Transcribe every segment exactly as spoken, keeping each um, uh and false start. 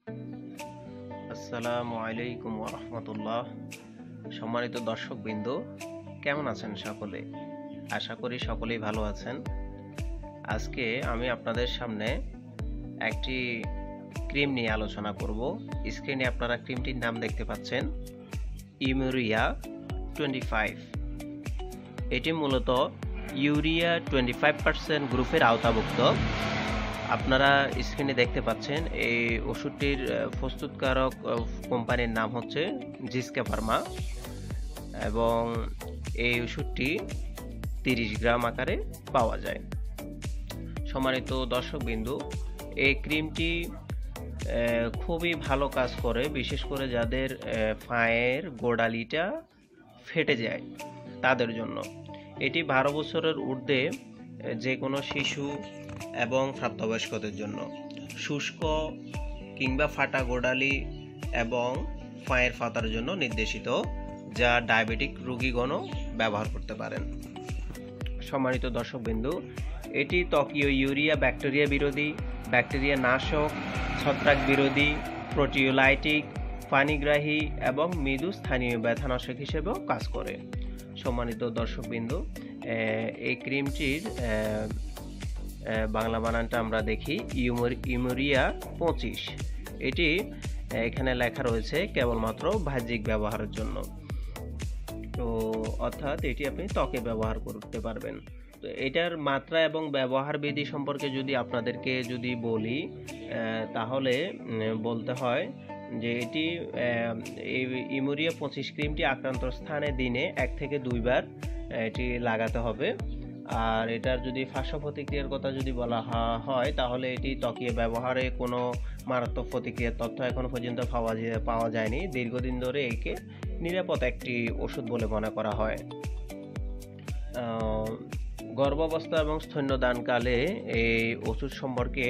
আসসালামু আলাইকুম ওয়া রাহমাতুল্লাহ। সম্মানিত দর্শকবৃন্দ, কেমন আছেন সকলে? আশা করি সকলেই ভালো আছেন। আজকে আমি আপনাদের সামনে একটি ক্রিম নিয়ে আলোচনা করব। স্ক্রিনে আপনারা ক্রিমটির নাম দেখতে পাচ্ছেন, ইমুরিয়া টোয়েন্টি ফাইভ। এটি মূলত ইউরিয়া টোয়েন্টি ফাইভ পার্সেন্ট গ্রুপের আওতাভুক্ত। আপনারা স্ক্রিনে দেখতে পাচ্ছেন এই ওষুধটির প্রস্তুতকারক কোম্পানির নাম হচ্ছে জিস্কা ফার্মা এবং এই ওষুধটি তিরিশ গ্রাম আকারে পাওয়া যায়। সম্মানিত দর্শকবৃন্দু, এই ক্রিমটি খুবই ভালো কাজ করে, বিশেষ করে যাদের পায়ের গোড়ালিটা ফেটে যায় তাদের জন্য। এটি বারো বছরের ঊর্ধ্বে যে কোনো শিশু এবং প্রাপ্তবয়স্কদের জন্য, শুষ্ক কিংবা ফাটা গোড়ালি এবং পায়ের ফাতার জন্য নির্দেশিত, যা ডায়াবেটিক রোগীগণও ব্যবহার করতে পারেন। সম্মানিত দর্শকবৃন্দু, এটি ত্বকীয় ইউরিয়া ব্যাকটেরিয়া বিরোধী, ব্যাকটেরিয়া নাশক, ছত্রাক বিরোধী, প্রোটিওলাইটিক, পানিগ্রাহী এবং মৃদু স্থানীয় ব্যথানাশক হিসেবেও কাজ করে। সম্মানিত দর্শকবৃন্দু, এই ক্রিমটির বাংলা বানানটা আমরা দেখি ইমুরিয়া পঁচিশ। এটি এখানে লেখা রয়েছে কেবলমাত্র বাহ্যিক ব্যবহারের জন্য, তো অর্থাৎ এটি আপনি ত্বকে ব্যবহার করতে পারবেন। তো এটার মাত্রা এবং ব্যবহার বিধি সম্পর্কে যদি আপনাদেরকে যদি বলি, তাহলে বলতে হয় যে এটি এই ইমুরিয়া পঁচিশ ক্রিমটি আক্রান্ত স্থানে দিনে এক থেকে দুইবার এটি লাগাতে হবে। আর এটার যদি পার্শ্ব প্রতিক্রিয়ার কথা যদি বলা হয়, তাহলে এটি ত্বকীয় ব্যবহারে কোনো মারাত্মক প্রতিক্রিয়ার তথ্য এখনো পর্যন্ত পাওয়া পাওয়া যায়নি। দীর্ঘদিন ধরে একে নিরাপদ একটি ওষুধ বলে মনে করা হয়। গর্ভাবস্থা এবং স্তন্যদানকালে এই ওষুধ সম্পর্কে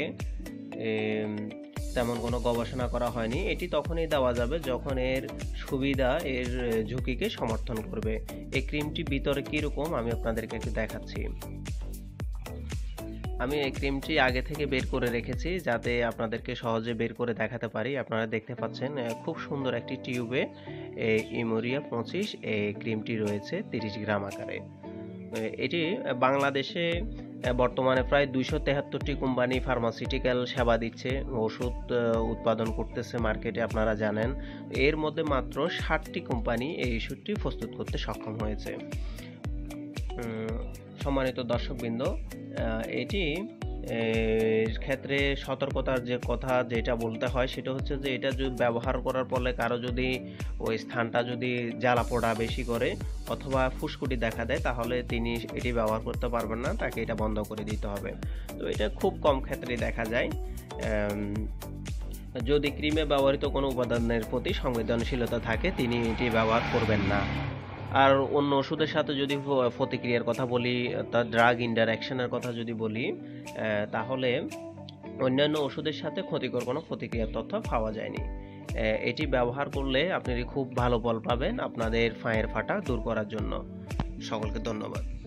তেমন কোনো গবেষণা করা হয়নি। এটি তখনই দেওয়া যাবে যখন এর সুবিধা এর ঝুঁকিকে সমর্থন করবে। এই ক্রিমটি ভিতরে কীরকম আমি আপনাদেরকে একটু দেখাচ্ছি। আমি এই ক্রিমটি আগে থেকে বের করে রেখেছি যাতে আপনাদেরকে সহজে বের করে দেখাতে পারি। আপনারা দেখতে পাচ্ছেন খুব সুন্দর একটি টিউবে এই ইমুরিয়া পঁচিশ এই ক্রিমটি রয়েছে তিরিশ গ্রাম আকারে। এটি বাংলাদেশে বর্তমানে প্রায় দুইশো তেহাত্তরটি কোম্পানি ফার্মাসিউটিক্যাল সেবা দিচ্ছে, ওষুধ উৎপাদন করতেছে মার্কেটে, আপনারা জানেন। এর মধ্যে মাত্র ষাটটি কোম্পানি এই ওষুধটি প্রস্তুত করতে সক্ষম হয়েছে। সম্মানিত দর্শকবৃন্দ, এটি ক্ষেত্রে সতর্কতার যে কথা যেটা বলতে হয় সেটা হচ্ছে যে এটা যদি ব্যবহার করার ফলে কারো যদি ওই স্থানটা যদি জ্বালা পোড়া বেশি করে অথবা ফুসকুটি দেখা দেয়, তাহলে তিনি এটি ব্যবহার করতে পারবেন না, তাকে এটা বন্ধ করে দিতে হবে। তো এটা খুব কম ক্ষেত্রে দেখা যায়। যদি ক্রিমে ব্যবহৃত কোনো উপাদানের প্রতি সংবেদনশীলতা থাকে, তিনি এটি ব্যবহার করবেন না। আর অন্য ওষুধের সাথে যদি প্রতিক্রিয়ার কথা বলি, তার ড্রাগ ইন্টারঅ্যাকশনের কথা যদি বলি, তাহলে অন্যান্য ওষুধের সাথে ক্ষতিকর কোনো প্রতিক্রিয়ার তথ্য পাওয়া যায়নি। এটি ব্যবহার করলে আপনি খুব ভালো ফল পাবেন আপনাদের পায়ের ফাটা দূর করার জন্য। সকলকে ধন্যবাদ।